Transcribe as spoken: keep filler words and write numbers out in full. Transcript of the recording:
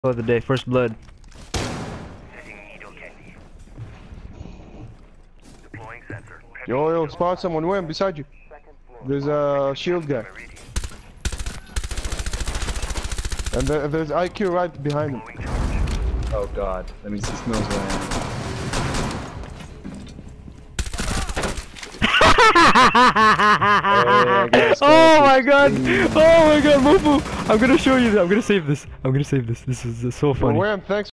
of the day, first blood. Yo, yo, spot someone. Where? Beside you. There's a shield guy. And there, there's I Q right behind him. Oh god, that means he smells where I am. Oh my god! Oh my god, Mofu! I'm gonna show you this. I'm gonna save this. I'm gonna save this. This is uh, so funny. Well, where? Thanks.